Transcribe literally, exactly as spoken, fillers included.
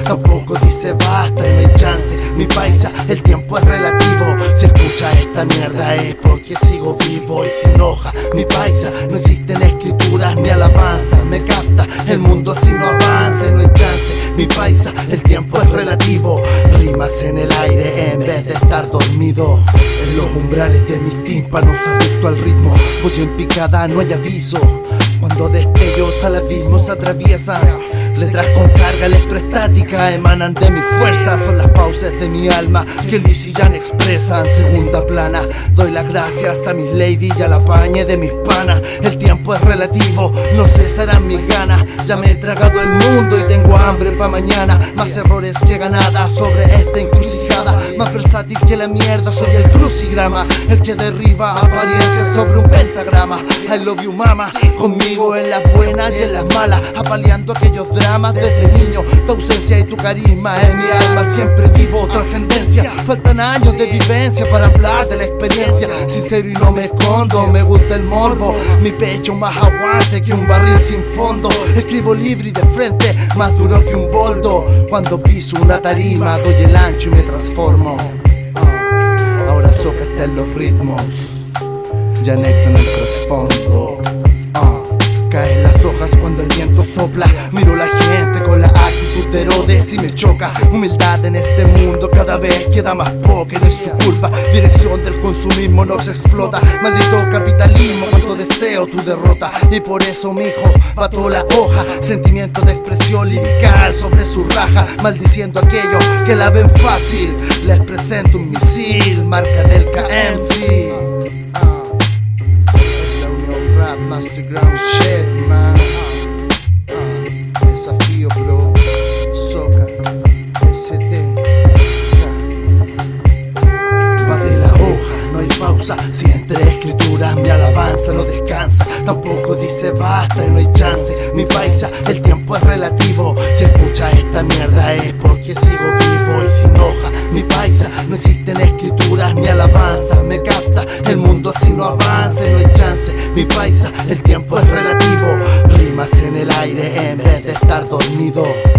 tampoco dice basta y no hay chance. Mi paisa, el tiempo es relativo. Si escucha esta mierda es porque sigo vivo y sin hoja. Mi paisa, no existen escrituras ni alabanza. Me capta el mundo así no avanza, no hay chance. Mi paisa, el tiempo es relativo. Rimas en el aire en vez de estar dormido. En los umbrales de mis tímpanos adicto al ritmo. Voy en picada, no hay aviso. Cuando destellos al abismo se atraviesan. Letras con carga electroestática emanan de mi fuerza. Son las fauces de mi alma que Lisillan expresan. Segunda plana, doy las gracias a mis lady y a la pañe de mis panas. El tiempo es relativo, no cesarán mis ganas. Ya me he tragado el mundo y tengo hambre pa' mañana. Más errores que ganadas sobre esta encrucijada. Más versátil que la mierda, soy el crucigrama. El que derriba apariencias sobre un pentagrama. I love you mama, conmigo en las buenas y en las malas. Apaleando aquellos dramas desde niño. Tu ausencia y tu carisma en mi alma siempre vivo trascendencia. Faltan años de vivencia para hablar de la experiencia. Sincero y no me escondo, me gusta el morbo. Mi pecho más aguante que un barril sin fondo. Escribo libre y de frente, más duro que un boldo. Cuando piso una tarima doy el ancho y me transformo. uh, Ahora Zoka está en los ritmos y Anekto en el trasfondo. uh, Caen las hojas cuando el viento sopla. Miro la gente con la actitud de Herodes y me choca. Humildad en este mundo cada vez queda más poca. No es su culpa, dirección del consumismo nos explota. Maldito capitalismo, cuánto deseo tu derrota. Y por eso mijo, pato la hoja. Sentimiento de expresión lirical sobre su raja. Maldiciendo a aquellos que la ven fácil. Les presento un misil, marca del K M C. Masterground shit, man. uh, Desafio, bro. Zoka, S T. Va de la hoja, no hay pausa. Si entre escrituras mi alabanza no descansa. Tampoco dice basta y no hay chance. Mi paisa, el tiempo es relativo. Si escucha esta mierda es porque sigo vivo y sin hoja. Mi paisa, no existen escrituras ni alabanza. Me capta el mundo así no avanza, no hay chance. Mi paisa, el tiempo es relativo. Rimas en el aire en vez de estar dormido.